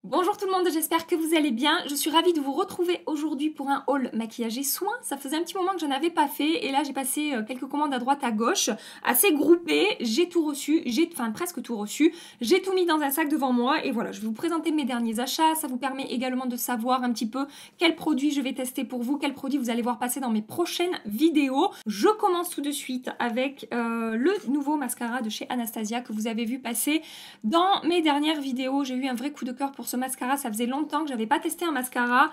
Bonjour tout le monde, j'espère que vous allez bien. Je suis ravie de vous retrouver aujourd'hui pour un haul maquillage et soins. Ça faisait un petit moment que je n'avais pas fait et là j'ai passé quelques commandes à droite à gauche, assez groupées. J'ai tout reçu, enfin presque tout reçu. J'ai tout mis dans un sac devant moi et voilà, je vais vous présenter mes derniers achats. Ça vous permet également de savoir un petit peu quels produits je vais tester pour vous, quels produits vous allez voir passer dans mes prochaines vidéos. Je commence tout de suite avec le nouveau mascara de chez Anastasia que vous avez vu passer dans mes dernières vidéos. J'ai eu un vrai coup de cœur pour ce mascara, ça faisait longtemps que j'avais pas testé un mascara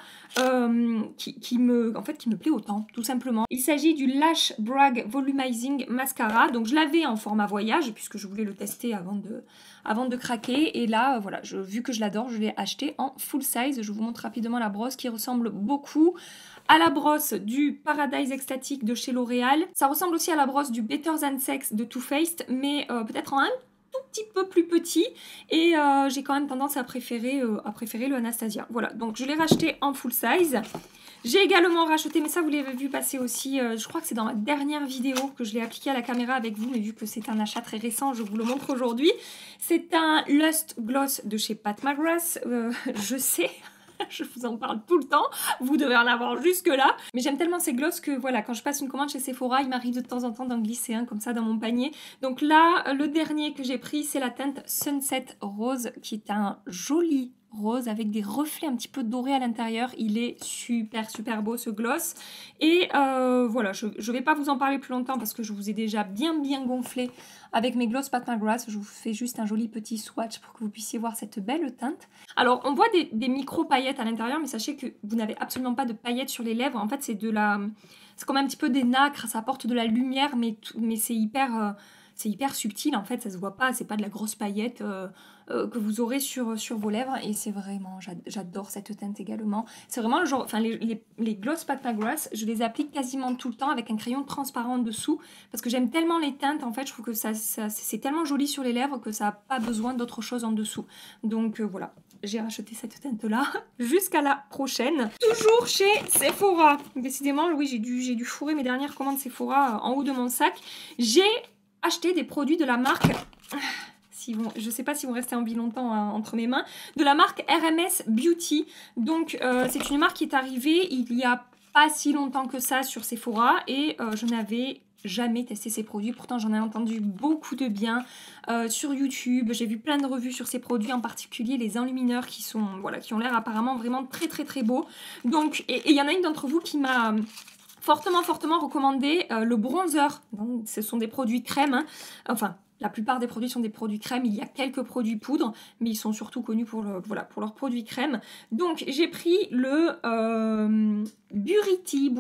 qui me plaît autant, tout simplement. Il s'agit du Lash Brag Volumizing Mascara, donc je l'avais en format voyage puisque je voulais le tester avant de craquer, et là voilà, vu que je l'adore, je l'ai acheté en full size. Je vous montre rapidement la brosse qui ressemble beaucoup à la brosse du Paradise Ecstatic de chez L'Oréal. Ça ressemble aussi à la brosse du Better Than Sex de Too Faced, mais peut-être en un tout petit peu plus petit, et j'ai quand même tendance à préférer le Anastasia. Voilà, donc je l'ai racheté en full size. J'ai également racheté, mais ça vous l'avez vu passer aussi, je crois que c'est dans ma dernière vidéo que je l'ai appliqué à la caméra avec vous, mais vu que c'est un achat très récent, je vous le montre aujourd'hui. C'est un Lust Gloss de chez Pat McGrath, je sais. Je vous en parle tout le temps, vous devez en avoir jusque là. Mais j'aime tellement ces glosses que voilà, quand je passe une commande chez Sephora, il m'arrive de temps en temps d'en glisser un comme ça dans mon panier. Donc là, le dernier que j'ai pris, c'est la teinte Sunset Rose, qui est un joli rose avec des reflets un petit peu dorés à l'intérieur. Il est super beau ce gloss. Et voilà, je vais pas vous en parler plus longtemps parce que je vous ai déjà bien gonflé avec mes gloss Pat McGrath. Je vous fais juste un joli petit swatch pour que vous puissiez voir cette belle teinte. Alors on voit des micro paillettes à l'intérieur, mais sachez que vous n'avez absolument pas de paillettes sur les lèvres. En fait c'est comme un petit peu des nacres, ça apporte de la lumière, mais c'est hyper subtil en fait, ça se voit pas, c'est pas de la grosse paillette que vous aurez sur vos lèvres, et c'est vraiment, j'adore cette teinte également. C'est vraiment le genre, enfin les gloss Pat McGrath, je les applique quasiment tout le temps avec un crayon transparent en dessous, parce que j'aime tellement les teintes, en fait je trouve que c'est tellement joli sur les lèvres que ça n'a pas besoin d'autre chose en dessous. Donc voilà, j'ai racheté cette teinte là. Jusqu'à la prochaine, toujours chez Sephora. Décidément oui, j'ai dû fourrer mes dernières commandes Sephora en haut de mon sac. J'ai acheté des produits de la marque, je ne sais pas si vont rester en vie longtemps entre mes mains, de la marque RMS Beauty. Donc c'est une marque qui est arrivée il y a pas si longtemps que ça sur Sephora, et je n'avais jamais testé ces produits. Pourtant j'en ai entendu beaucoup de bien sur YouTube. J'ai vu plein de revues sur ces produits, en particulier les enlumineurs qui ont l'air apparemment vraiment très beaux. Donc, et il y en a une d'entre vous qui m'a fortement recommandé le bronzer. Donc, ce sont des produits crème, hein. Enfin, la plupart des produits sont des produits crème. Il y a quelques produits poudre, mais ils sont surtout connus pour leurs produits crème. Donc j'ai pris le Buriti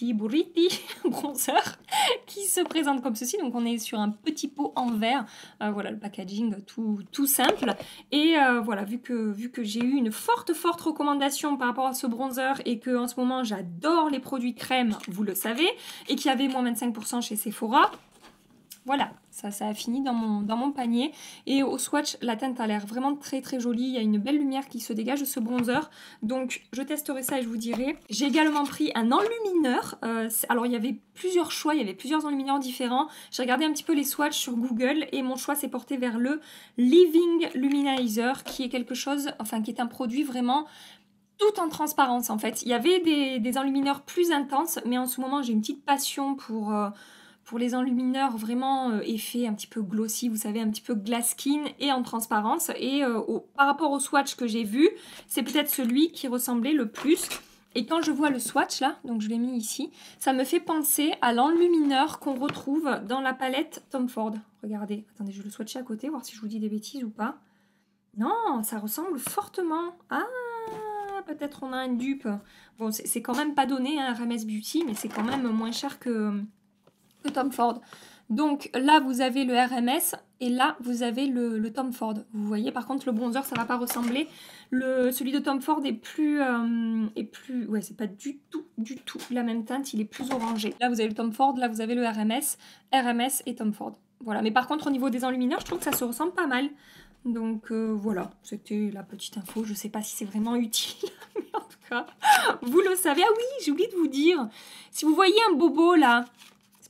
bronzer qui se présente comme ceci. Donc on est sur un petit pot en verre. Voilà le packaging tout simple. Et voilà, vu que j'ai eu une forte recommandation par rapport à ce bronzer, et que en ce moment j'adore les produits crème, vous le savez, et qu'il y avait moins 25% chez Sephora. Voilà, ça a fini dans mon panier. Et au swatch, la teinte a l'air vraiment très jolie. Il y a une belle lumière qui se dégage de ce bronzer. Donc je testerai ça et je vous dirai. J'ai également pris un enlumineur. Alors il y avait plusieurs choix, il y avait plusieurs enlumineurs différents. J'ai regardé un petit peu les swatchs sur Google et mon choix s'est porté vers le Living Luminizer, qui est qui est un produit vraiment tout en transparence en fait. Il y avait des enlumineurs plus intenses, mais en ce moment j'ai une petite passion pour les enlumineurs vraiment effet un petit peu glossy, vous savez, un petit peu glass skin et en transparence. Et par rapport au swatch que j'ai vu, c'est peut-être celui qui ressemblait le plus. Et quand je vois le swatch là, donc je l'ai mis ici, ça me fait penser à l'enlumineur qu'on retrouve dans la palette Tom Ford. Regardez, attendez, je vais le swatcher à côté, voir si je vous dis des bêtises ou pas. Non, ça ressemble fortement. Ah, peut-être on a un dupe. Bon, c'est quand même pas donné, hein, RMS Beauty, mais c'est quand même moins cher que Tom Ford. Donc là vous avez le RMS et là vous avez le Tom Ford. Vous voyez, par contre le bronzer ça va pas ressembler. Celui de Tom Ford est plus ouais, c'est pas du tout la même teinte, il est plus orangé. Là vous avez le Tom Ford, là vous avez le RMS et Tom Ford. Voilà, mais par contre au niveau des enlumineurs, je trouve que ça se ressemble pas mal. Donc voilà, c'était la petite info. Je sais pas si c'est vraiment utile, mais en tout cas, vous le savez. Ah oui, j'ai oublié de vous dire, si vous voyez un bobo là,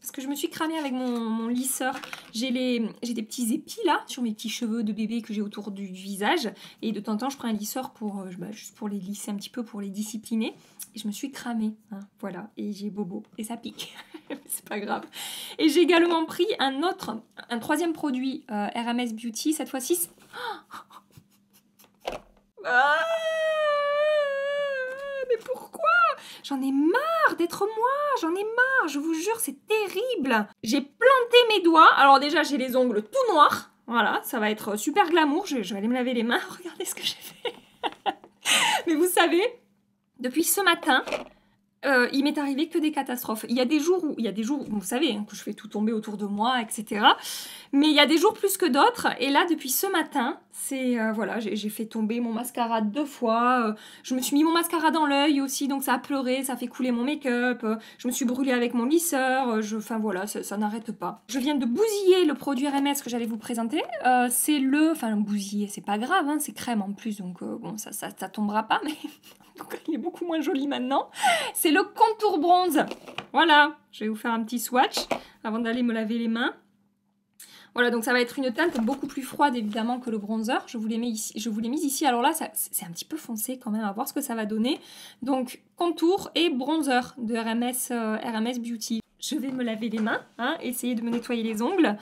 parce que je me suis cramée avec mon lisseur. J'ai des petits épis là sur mes petits cheveux de bébé que j'ai autour du visage. Et de temps en temps, je prends un lisseur pour, juste pour les lisser un petit peu, pour les discipliner. Et je me suis cramée, hein, voilà. Et j'ai bobo. Et ça pique. C'est pas grave. Et j'ai également pris un troisième produit RMS Beauty, cette fois-ci. Ah, mais pourquoi? J'en ai marre d'être moi, j'en ai marre, je vous jure, c'est terrible. J'ai planté mes doigts, alors déjà j'ai les ongles tout noirs, voilà, ça va être super glamour, je vais aller me laver les mains, regardez ce que j'ai fait. Mais vous savez, depuis ce matin, il m'est arrivé que des catastrophes. Il y a des jours où, vous savez, hein, que je fais tout tomber autour de moi, etc. Mais il y a des jours plus que d'autres. Et là, depuis ce matin, voilà, j'ai fait tomber mon mascara 2 fois. Je me suis mis mon mascara dans l'œil aussi, donc ça a pleuré, ça a fait couler mon make-up. Je me suis brûlée avec mon lisseur. Enfin voilà, ça n'arrête pas. Je viens de bousiller le produit RMS que j'allais vous présenter. C'est bousiller, c'est pas grave, hein, c'est crème en plus, donc bon, ça tombera pas, mais donc, il est beaucoup moins joli maintenant. C'est le contour bronze. Voilà, je vais vous faire un petit swatch avant d'aller me laver les mains. Voilà, donc ça va être une teinte beaucoup plus froide évidemment que le bronzer. Je vous l'ai mis ici. Alors là, c'est un petit peu foncé quand même, à voir ce que ça va donner. Donc contour et bronzer de RMS Beauty. Je vais me laver les mains, hein, essayer de me nettoyer les ongles.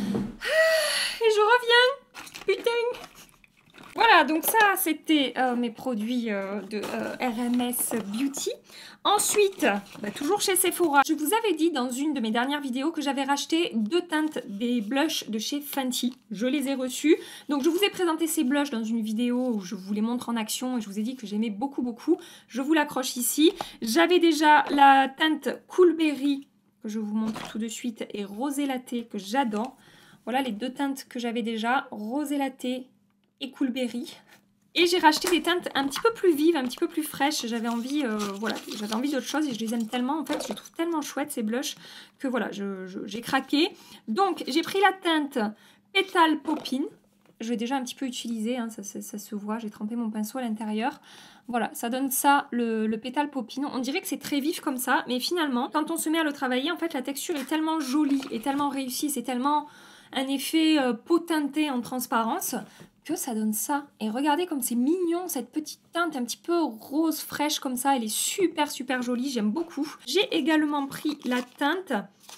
Et je reviens. Putain. Voilà, donc ça, c'était mes produits de RMS Beauty. Ensuite, toujours chez Sephora, je vous avais dit dans une de mes dernières vidéos que j'avais racheté 2 teintes des blushs de chez Fenty. Je les ai reçus. Donc, je vous ai présenté ces blushs dans une vidéo où je vous les montre en action et je vous ai dit que j'aimais beaucoup, beaucoup. Je vous l'accroche ici. J'avais déjà la teinte Cool Berry, que je vous montre tout de suite, et Rosé Latte, que j'adore. Voilà les 2 teintes que j'avais déjà, Rosé Latte et Cool Berry. Et j'ai racheté des teintes un petit peu plus vives, un petit peu plus fraîches. J'avais envie, voilà, j'avais envie d'autre chose et je les aime tellement. En fait, je les trouve tellement chouettes ces blushs que voilà, j'ai craqué. Donc, j'ai pris la teinte Petal Poppin. Je vais déjà un petit peu utiliser, hein, ça se voit. J'ai trempé mon pinceau à l'intérieur. Voilà, ça donne ça, le Petal Poppin. On dirait que c'est très vif comme ça, mais finalement, quand on se met à le travailler, en fait, la texture est tellement jolie et tellement réussie. C'est tellement un effet peau teintée en transparence que ça donne ça. Et regardez comme c'est mignon, cette petite teinte un petit peu rose fraîche comme ça. Elle est super, super jolie, j'aime beaucoup. J'ai également pris la teinte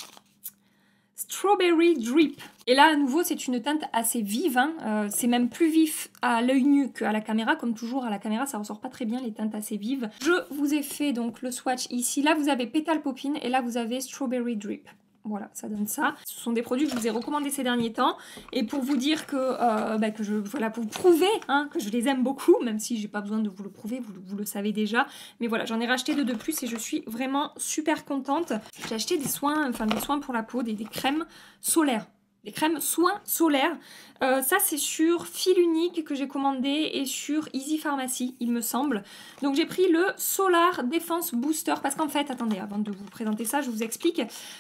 Strawberry Drip. Et là, à nouveau, c'est une teinte assez vive. Hein. C'est même plus vif à l'œil nu qu'à la caméra. Comme toujours, à la caméra, ça ressort pas très bien, les teintes assez vives. Je vous ai fait donc le swatch ici. Là, vous avez Petal Poppin et là, vous avez Strawberry Drip. Voilà, ça donne ça. Ce sont des produits que je vous ai recommandés ces derniers temps. Et pour vous dire voilà, pour vous prouver hein, que je les aime beaucoup, même si j'ai pas besoin de vous le prouver, vous le savez déjà. Mais voilà, j'en ai racheté 2 de plus et je suis vraiment super contente. J'ai acheté des soins pour la peau, des crèmes solaires. Des crèmes soins solaires. Ça, c'est sur Fil Unique que j'ai commandé et sur Easy Pharmacy, il me semble. Donc, j'ai pris le Solar Defense Booster parce qu'en fait, attendez, avant de vous présenter ça, je vous explique.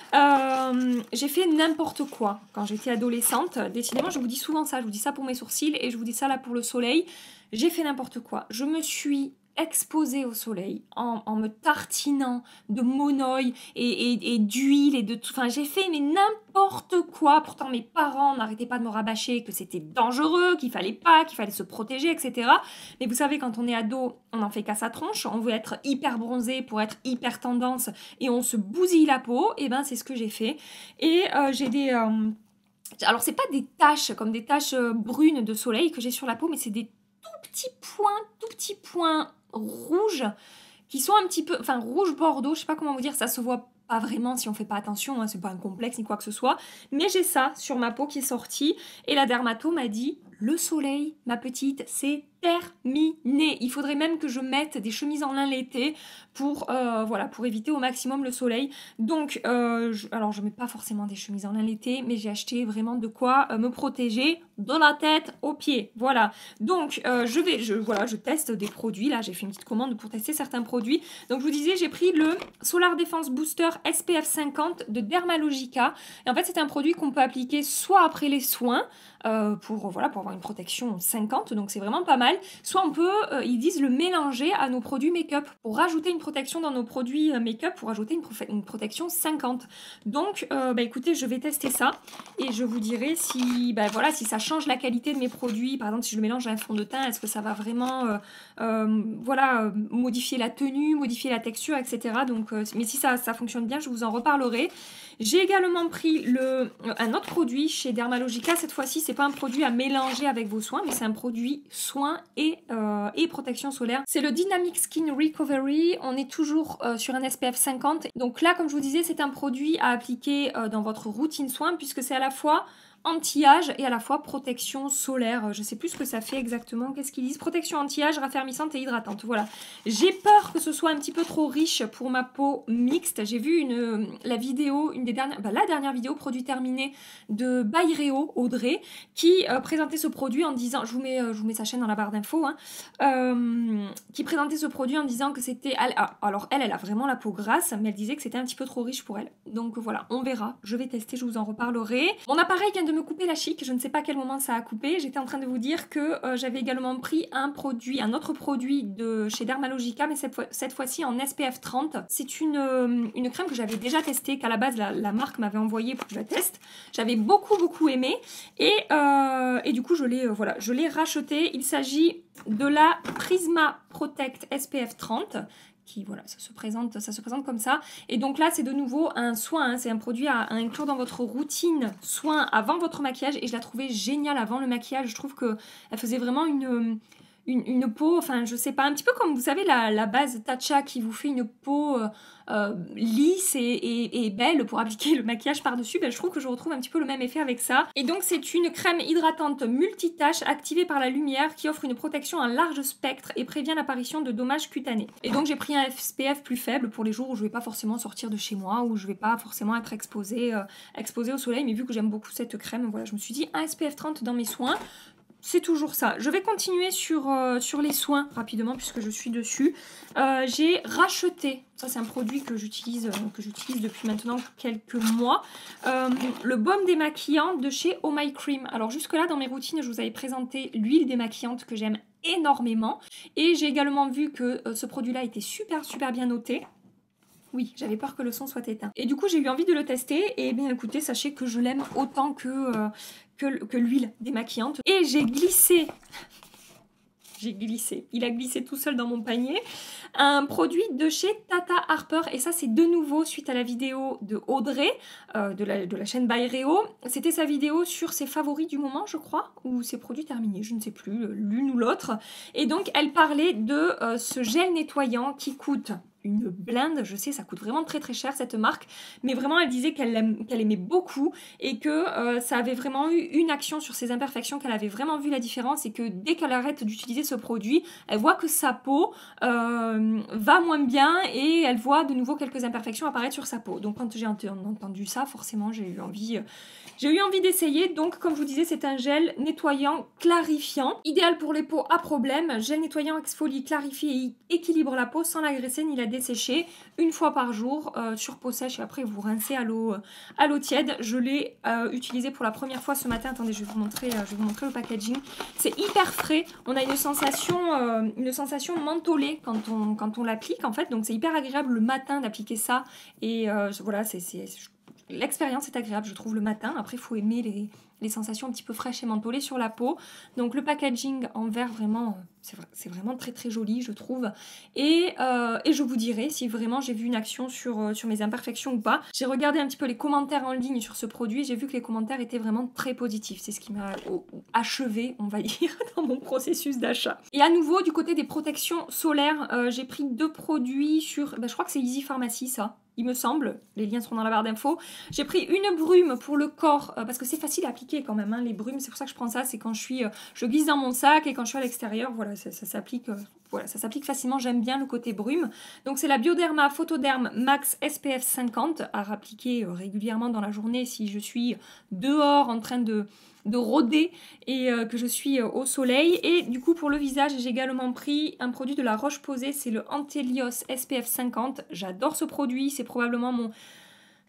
J'ai fait n'importe quoi quand j'étais adolescente. Décidément, je vous dis souvent ça. Je vous dis ça pour mes sourcils et je vous dis ça là pour le soleil. J'ai fait n'importe quoi. Je me suis exposée au soleil en me tartinant de monoï et d'huile et de tout. Enfin, j'ai fait mais n'importe quoi. Pourtant, mes parents n'arrêtaient pas de me rabâcher que c'était dangereux, qu'il fallait se protéger, etc. Mais vous savez, quand on est ado, on n'en fait qu'à sa tronche. On veut être hyper bronzé pour être hyper tendance et on se bousille la peau. Et ben, c'est ce que j'ai fait. Et j'ai des... alors, c'est pas des taches comme des taches brunes de soleil que j'ai sur la peau, mais c'est des tout petits points rouges qui sont un petit peu, enfin rouge bordeaux, je sais pas comment vous dire, ça se voit pas vraiment si on fait pas attention, hein, c'est pas un complexe ni quoi que ce soit, mais j'ai ça sur ma peau qui est sorti et la dermato m'a dit le soleil, ma petite, c'est terminé. Il faudrait même que je mette des chemises en lin l'été pour, voilà, pour éviter au maximum le soleil. Donc, alors je mets pas forcément des chemises en lin l'été, mais j'ai acheté vraiment de quoi me protéger de la tête aux pieds. Voilà. Donc, je teste des produits. Là, j'ai fait une petite commande pour tester certains produits. Donc, je vous disais, j'ai pris le Solar Defense Booster SPF 50 de Dermalogica. Et en fait, c'est un produit qu'on peut appliquer soit après les soins, voilà, pour avoir une protection 50, donc c'est vraiment pas mal. Soit on peut, ils disent, le mélanger à nos produits make-up pour rajouter une protection dans nos produits make-up, pour ajouter une protection 50. Donc écoutez, je vais tester ça et je vous dirai si, voilà, si ça change la qualité de mes produits. Par exemple, si je le mélange à un fond de teint, est-ce que ça va vraiment voilà, modifier la tenue, modifier la texture, etc. Donc, mais si ça fonctionne bien, je vous en reparlerai. J'ai également pris un autre produit chez Dermalogica. Cette fois-ci, c'est pas un produit à mélanger avec vos soins, mais c'est un produit soin et protection solaire. C'est le Dynamic Skin Recovery. On est toujours sur un SPF 50. Donc là, comme je vous disais, c'est un produit à appliquer dans votre routine soin, puisque c'est à la fois anti-âge et à la fois protection solaire. Je sais plus ce que ça fait exactement. Qu'est-ce qu'ils disent? Protection anti-âge, raffermissante et hydratante. Voilà. J'ai peur que ce soit un petit peu trop riche pour ma peau mixte. J'ai vu la dernière vidéo produit terminé de Byréo Audrey qui présentait ce produit en disant, je vous mets sa chaîne dans la barre d'infos, qui présentait ce produit en disant que c'était, alors elle a vraiment la peau grasse, mais elle disait que c'était un petit peu trop riche pour elle. Donc voilà, on verra. Je vais tester, je vous en reparlerai. Mon appareil vient de me couper la chic, je ne sais pas à quel moment ça a coupé. J'étais en train de vous dire que j'avais également pris un autre produit de chez Dermalogica, mais cette fois-ci en SPF 30. C'est une crème que j'avais déjà testée, qu'à la base la marque m'avait envoyée pour que je la teste. J'avais beaucoup aimé et du coup je l'ai rachetée. Il s'agit de la Prisma Protect SPF 30. Qui, voilà, ça se présente comme ça. Et donc là, c'est de nouveau un soin, c'est un produit à inclure dans votre routine soin avant votre maquillage. Et je la trouvais géniale avant le maquillage. Je trouve qu'elle faisait vraiment une peau, enfin, je sais pas, un petit peu comme, vous savez, la base Tatcha qui vous fait une peau lisse et belle pour appliquer le maquillage par-dessus. Je trouve que je retrouve un petit peu le même effet avec ça. Et donc, c'est une crème hydratante multitâche activée par la lumière qui offre une protection à large spectre et prévient l'apparition de dommages cutanés. Et donc, j'ai pris un SPF plus faible pour les jours où je vais pas forcément sortir de chez moi, où je vais pas forcément être exposée au soleil. Mais vu que j'aime beaucoup cette crème, voilà, je me suis dit un SPF 30 dans mes soins. C'est toujours ça. Je vais continuer sur les soins rapidement puisque je suis dessus. J'ai racheté, ça c'est un produit que j'utilise depuis maintenant quelques mois, le baume démaquillant de chez Oh My Cream. Alors jusque là dans mes routines je vous avais présenté l'huile démaquillante que j'aime énormément et j'ai également vu que ce produit là était super bien noté. Oui, j'avais peur que le son soit éteint. Et du coup, j'ai eu envie de le tester. Et bien écoutez, sachez que je l'aime autant que l'huile démaquillante. Et j'ai glissé, il a glissé tout seul dans mon panier, un produit de chez Tata Harper. Et ça, c'est de nouveau suite à la vidéo de Audrey, de la chaîne Byréo. C'était sa vidéo sur ses favoris du moment, je crois, ou ses produits terminés, je ne sais plus, l'une ou l'autre. Et donc, elle parlait de ce gel nettoyant qui coûte une blinde, je sais, ça coûte vraiment très cher cette marque, mais vraiment elle disait qu'elle aimait beaucoup et que ça avait vraiment eu une action sur ses imperfections, qu'elle avait vraiment vu la différence et que dès qu'elle arrête d'utiliser ce produit, elle voit que sa peau va moins bien et elle voit de nouveau quelques imperfections apparaître sur sa peau. Donc quand j'ai entendu ça, forcément j'ai eu envie d'essayer. Donc comme je vous disais, c'est un gel nettoyant clarifiant, idéal pour les peaux à problème. Gel nettoyant exfolie, clarifie et équilibre la peau sans l'agresser ni la dessécher une fois par jour sur peau sèche et après vous rincez à l'eau tiède. Je l'ai utilisé pour la première fois ce matin. Attendez, je vais vous montrer le packaging. C'est hyper frais. On a une sensation mentholée quand on l'applique en fait. Donc c'est hyper agréable le matin d'appliquer ça et voilà, l'expérience est agréable, je trouve, le matin. Après, il faut aimer les sensations un petit peu fraîches et mentholées sur la peau. Donc, le packaging en verre, vraiment, c'est vraiment très joli, je trouve. Et je vous dirai si vraiment j'ai vu une action sur mes imperfections ou pas. J'ai regardé un petit peu les commentaires en ligne sur ce produit et j'ai vu que les commentaires étaient vraiment très positifs. C'est ce qui m'a achevé, on va dire, dans mon processus d'achat. Et à nouveau, du côté des protections solaires, j'ai pris 2 produits sur... je crois que c'est Easy Pharmacy, ça. Il me semble, les liens seront dans la barre d'infos. J'ai pris une brume pour le corps, parce que c'est facile à appliquer quand même, hein, les brumes, c'est pour ça que je prends ça, c'est quand je glisse dans mon sac et quand je suis à l'extérieur, voilà, ça s'applique facilement, j'aime bien le côté brume. Donc c'est la Bioderma Photoderm Max SPF 50, à appliquer régulièrement dans la journée si je suis dehors en train de rôder et que je suis au soleil. Et du coup pour le visage j'ai également pris un produit de la Roche-Posay, c'est le Antelios SPF 50. J'adore ce produit, c'est probablement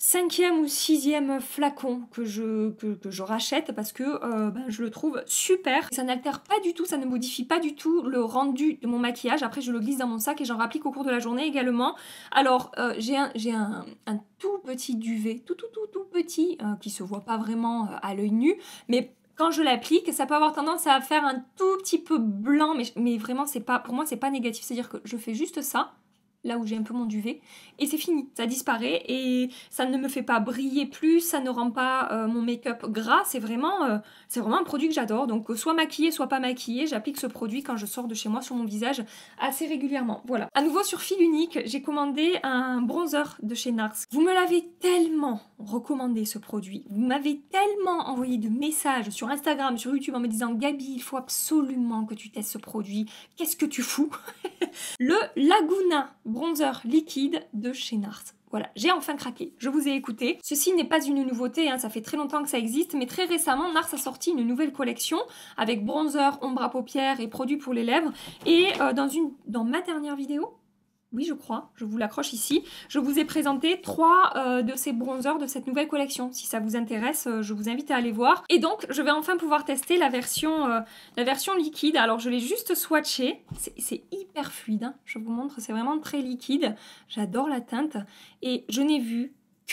5e ou 6e flacon que je rachète parce que je le trouve super. Ça n'altère pas du tout, ça ne modifie pas du tout le rendu de mon maquillage. Après je le glisse dans mon sac et j'en rapplique au cours de la journée également. Alors j'ai un tout petit duvet, tout petit, qui se voit pas vraiment à l'œil nu, mais quand je l'applique, ça peut avoir tendance à faire un tout petit peu blanc, mais vraiment c'est pas, pour moi c'est pas négatif, c'est-à-dire que je fais juste ça, là où j'ai un peu mon duvet, et c'est fini, ça disparaît et ça ne me fait pas briller plus, ça ne rend pas mon make-up gras, c'est vraiment un produit que j'adore, donc soit maquillée, soit pas maquillée, j'applique ce produit quand je sors de chez moi sur mon visage assez régulièrement, voilà. À nouveau sur fil unique, j'ai commandé un bronzer de chez NARS. Vous me l'avez tellement recommandé ce produit, vous m'avez tellement envoyé de messages sur Instagram, sur YouTube en me disant « Gabi, il faut absolument que tu testes ce produit, qu'est-ce que tu fous ?» Le Laguna bronzer liquide de chez NARS. Voilà, j'ai enfin craqué, je vous ai écouté. Ceci n'est pas une nouveauté, hein, ça fait très longtemps que ça existe, mais très récemment, NARS a sorti une nouvelle collection avec bronzer, ombre à paupières et produits pour les lèvres. Et dans ma dernière vidéo, oui, je crois, je vous l'accroche ici. Je vous ai présenté 3 de ces bronzers de cette nouvelle collection. Si ça vous intéresse, je vous invite à aller voir. Et donc, je vais enfin pouvoir tester la version liquide. Alors, je l'ai juste swatché. C'est hyper fluide, hein. Je vous montre, c'est vraiment très liquide. J'adore la teinte. Et je n'ai vu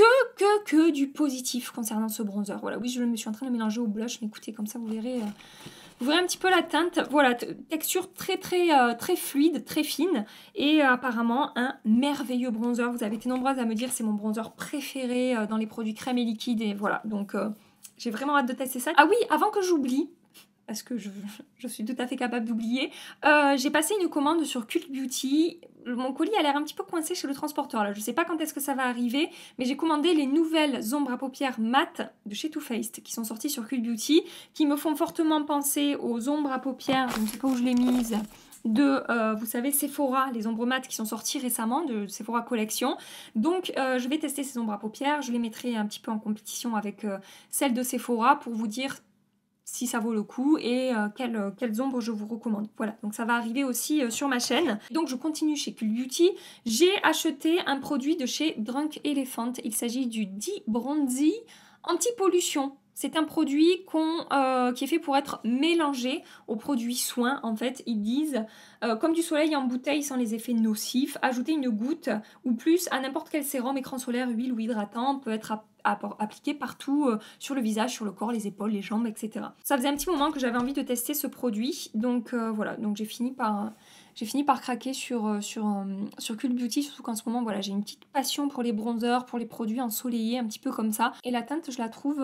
que du positif concernant ce bronzer. Voilà, oui, je me suis en train de mélanger au blush, mais écoutez, comme ça, vous verrez un petit peu la teinte. Voilà, texture très fluide, très fine. Et apparemment, un merveilleux bronzer. Vous avez été nombreuses à me dire c'est mon bronzer préféré dans les produits crème et liquide. Et voilà, donc j'ai vraiment hâte de tester ça. Ah oui, avant que j'oublie, parce que je suis tout à fait capable d'oublier, j'ai passé une commande sur Cult Beauty. Mon colis a l'air un petit peu coincé chez le transporteur. Là. Je ne sais pas quand est-ce que ça va arriver, mais j'ai commandé les nouvelles ombres à paupières mat de chez Too Faced qui sont sorties sur Cult Beauty, qui me font fortement penser aux ombres à paupières, je ne sais pas où je l'ai mise, de, vous savez, Sephora, les ombres mat qui sont sorties récemment, de Sephora Collection. Donc, je vais tester ces ombres à paupières. Je les mettrai un petit peu en compétition avec celles de Sephora pour vous dire si ça vaut le coup et quelles ombres je vous recommande. Voilà, donc ça va arriver aussi sur ma chaîne. Donc je continue chez Cult Beauty. J'ai acheté un produit de chez Drunk Elephant. Il s'agit du D-Bronzy anti-pollution. C'est un produit qui est fait pour être mélangé aux produits soins. En fait, ils disent, comme du soleil en bouteille sans les effets nocifs, ajouter une goutte ou plus à n'importe quel sérum, écran solaire, huile ou hydratant, peut être appliqué partout sur le visage, sur le corps, les épaules, les jambes, etc. Ça faisait un petit moment que j'avais envie de tester ce produit, donc voilà, donc j'ai fini par craquer sur Cult Beauty, surtout qu'en ce moment, voilà, j'ai une petite passion pour les bronzers, pour les produits ensoleillés, un petit peu comme ça. Et la teinte, je la trouve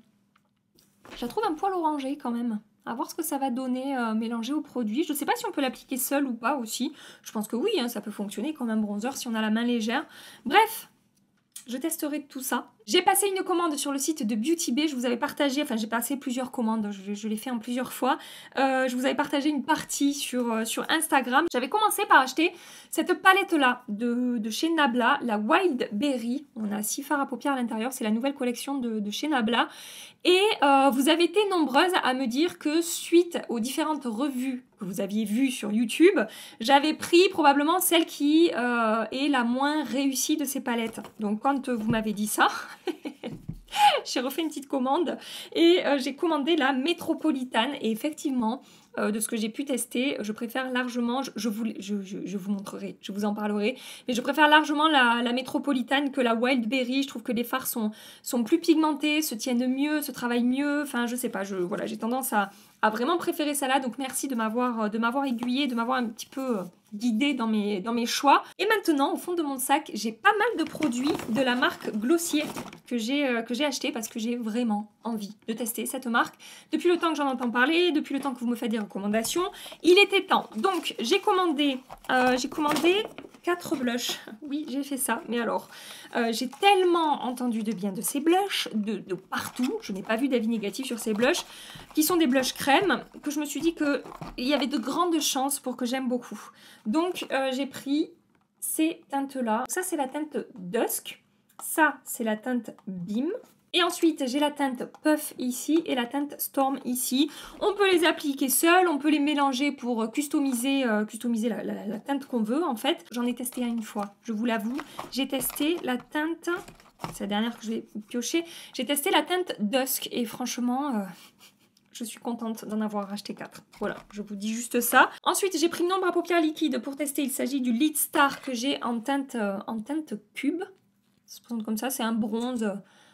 un poil orangée quand même. À voir ce que ça va donner mélangé au produit. Je ne sais pas si on peut l'appliquer seul ou pas aussi. Je pense que oui, hein, ça peut fonctionner comme un bronzer si on a la main légère. Bref, je testerai tout ça. J'ai passé une commande sur le site de Beauty Bay. Je vous avais partagé, enfin j'ai passé plusieurs commandes, je l'ai fait en plusieurs fois. Je vous avais partagé une partie sur Instagram. J'avais commencé par acheter cette palette-là de chez Nabla, la Wild Berry. On a 6 fards à paupières à l'intérieur, c'est la nouvelle collection de chez Nabla. Et vous avez été nombreuses à me dire que suite aux différentes revues que vous aviez vues sur YouTube, j'avais pris probablement celle qui est la moins réussie de ces palettes. Donc quand vous m'avez dit ça, j'ai refait une petite commande et j'ai commandé la Métropolitane. Et effectivement, de ce que j'ai pu tester, je préfère largement, je vous montrerai, je vous en parlerai, mais je préfère largement la Métropolitane que la Wild Berry. Je trouve que les fards sont plus pigmentés, se tiennent mieux, se travaillent mieux, enfin je sais pas, voilà, j'ai tendance à vraiment préférer ça là, donc merci de m'avoir aiguillée, de m'avoir un petit peu guidée dans mes choix. Et maintenant, au fond de mon sac, j'ai pas mal de produits de la marque Glossier que j'ai acheté parce que j'ai vraiment envie de tester cette marque. Depuis le temps que j'en entends parler, depuis le temps que vous me faites des recommandations, il était temps. Donc, j'ai commandé 4 blushs. Oui, j'ai fait ça, mais alors, j'ai tellement entendu de bien de ces blushs, de partout, je n'ai pas vu d'avis négatif sur ces blushs, qui sont des blushs crème, que je me suis dit qu'il y avait de grandes chances pour que j'aime beaucoup. Donc, j'ai pris ces teintes-là. Ça, c'est la teinte Dusk. Ça, c'est la teinte Beam. Et ensuite, j'ai la teinte Puff ici et la teinte Storm ici. On peut les appliquer seuls, on peut les mélanger pour customiser la teinte qu'on veut en fait. J'en ai testé une fois, je vous l'avoue. J'ai testé la teinte c'est la dernière que je vais piocher. J'ai testé la teinte Dusk et franchement, je suis contente d'en avoir racheté 4. Voilà, je vous dis juste ça. Ensuite, j'ai pris une ombre à paupières liquide pour tester. Il s'agit du Lead Star que j'ai en teinte cube. Ça se présente comme ça, c'est un bronze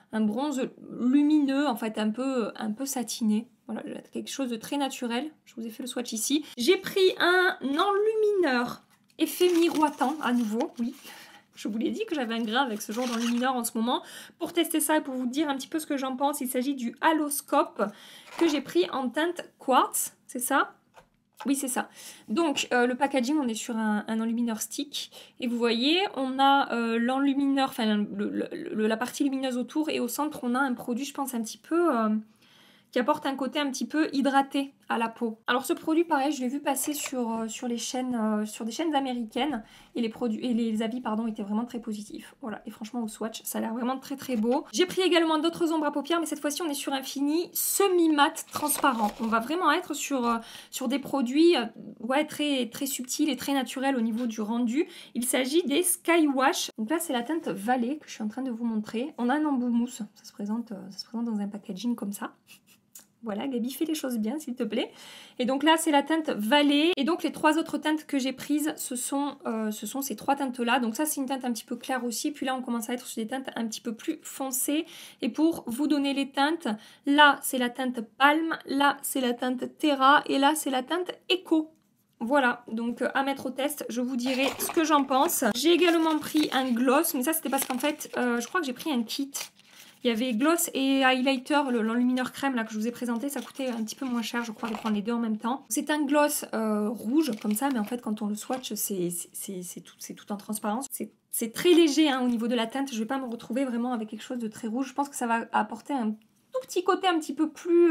lumineux, en fait, un peu satiné. Voilà, quelque chose de très naturel. Je vous ai fait le swatch ici. J'ai pris un enlumineur effet miroitant, à nouveau, oui. Je vous l'ai dit que j'avais un grain avec ce genre d'enlumineur en ce moment. Pour tester ça et pour vous dire un petit peu ce que j'en pense, il s'agit du Haloscope que j'ai pris en teinte quartz, c'est ça? Oui, c'est ça. Donc, le packaging, on est sur un enlumineur stick. Et vous voyez, on a l'enlumineur, enfin, la partie lumineuse autour. Et au centre, on a un produit, je pense, un petit peu... qui apporte un côté un petit peu hydraté à la peau. Alors ce produit, pareil, je l'ai vu passer sur des chaînes américaines et les avis pardon, étaient vraiment très positifs. Voilà, et franchement au swatch, ça a l'air vraiment très très beau. J'ai pris également d'autres ombres à paupières, mais cette fois-ci on est sur un fini semi-mat transparent. On va vraiment être sur des produits ouais, très, très subtils et très naturels au niveau du rendu. Il s'agit des Skywash. Donc là c'est la teinte Vallée que je suis en train de vous montrer. On a un embout mousse, ça se présente dans un packaging comme ça. Voilà, Gabi, fais les choses bien, s'il te plaît. Et donc là, c'est la teinte Vallée. Et donc, les 3 autres teintes que j'ai prises, ce sont ces 3 teintes-là. Donc ça, c'est une teinte un petit peu claire aussi. Et puis là, on commence à être sur des teintes un petit peu plus foncées. Et pour vous donner les teintes, là, c'est la teinte Palme. Là, c'est la teinte Terra. Et là, c'est la teinte Echo. Voilà, donc à mettre au test, je vous dirai ce que j'en pense. J'ai également pris un gloss. Mais ça, c'était parce qu'en fait, je crois que j'ai pris un kit. Il y avait gloss et highlighter, l'enlumineur crème là que je vous ai présenté, ça coûtait un petit peu moins cher, je crois, de prendre les deux en même temps. C'est un gloss rouge comme ça, mais en fait quand on le swatch, c'est tout en transparence. C'est très léger hein, au niveau de la teinte, je ne vais pas me retrouver vraiment avec quelque chose de très rouge. Je pense que ça va apporter un tout petit côté un petit peu plus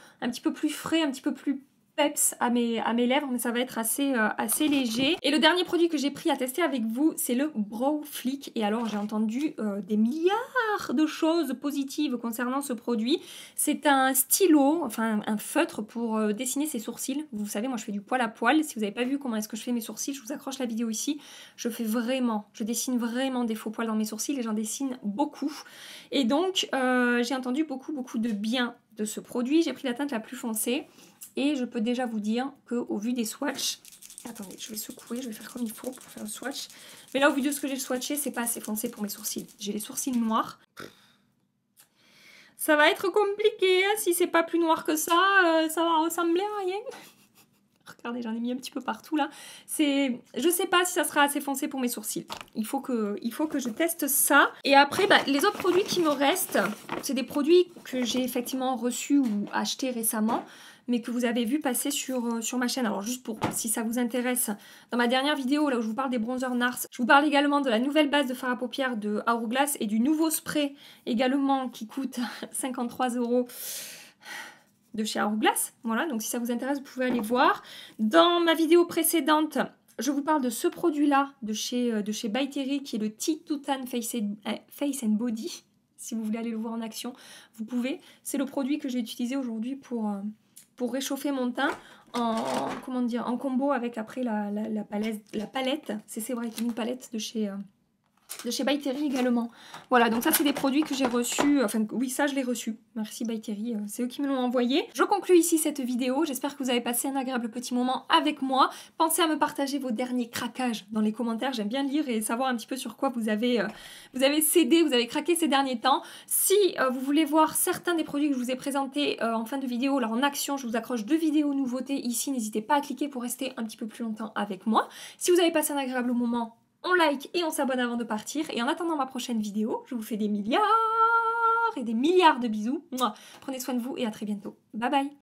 frais, un petit peu plus peps à mes lèvres, mais ça va être assez léger. Et le dernier produit que j'ai pris à tester avec vous, c'est le Brow Flick. Et alors, j'ai entendu des milliards de choses positives concernant ce produit. C'est un stylo, enfin un feutre pour dessiner ses sourcils. Vous savez, moi je fais du poil à poil. Si vous n'avez pas vu comment est-ce que je fais mes sourcils, je vous accroche la vidéo ici. Je dessine vraiment des faux poils dans mes sourcils et j'en dessine beaucoup. Et donc, j'ai entendu beaucoup de bien de ce produit. J'ai pris la teinte la plus foncée. Et je peux déjà vous dire qu'au vu des swatchs, attendez, je vais secouer, je vais faire comme il faut pour faire le swatch. Mais là, au vu de ce que j'ai swatché, c'est pas assez foncé pour mes sourcils. J'ai les sourcils noirs. Ça va être compliqué, hein. Si c'est pas plus noir que ça, ça va ressembler à rien. Regardez, j'en ai mis un petit peu partout là. Je sais pas si ça sera assez foncé pour mes sourcils. Il faut que je teste ça. Et après, bah, les autres produits qui me restent, c'est des produits que j'ai effectivement reçus ou achetés récemment, mais que vous avez vu passer sur ma chaîne. Alors juste pour, si ça vous intéresse, dans ma dernière vidéo, là où je vous parle des bronzers NARS, je vous parle également de la nouvelle base de fard à paupières de Hourglass et du nouveau spray également qui coûte 53 € de chez Hourglass. Voilà, donc si ça vous intéresse, vous pouvez aller voir. Dans ma vidéo précédente, je vous parle de ce produit-là de chez By Terry qui est le T2Tan Face and Body. Si vous voulez aller le voir en action, vous pouvez. C'est le produit que j'ai utilisé aujourd'hui pour réchauffer mon teint en combo avec après la palette CC Brightening Palette de chez By Terry également. Voilà, donc ça c'est des produits que j'ai reçus, enfin oui ça je l'ai reçu, merci By Terry, c'est eux qui me l'ont envoyé. Je conclue ici cette vidéo, j'espère que vous avez passé un agréable petit moment avec moi. Pensez à me partager vos derniers craquages dans les commentaires, j'aime bien lire et savoir un petit peu sur quoi vous avez cédé, vous avez craqué ces derniers temps. Si vous voulez voir certains des produits que je vous ai présentés en fin de vidéo, alors en action, je vous accroche 2 vidéos nouveautés ici, n'hésitez pas à cliquer pour rester un petit peu plus longtemps avec moi. Si vous avez passé un agréable moment, on like et on s'abonne avant de partir. Et en attendant ma prochaine vidéo, je vous fais des milliards et des milliards de bisous. Prenez soin de vous et à très bientôt. Bye bye.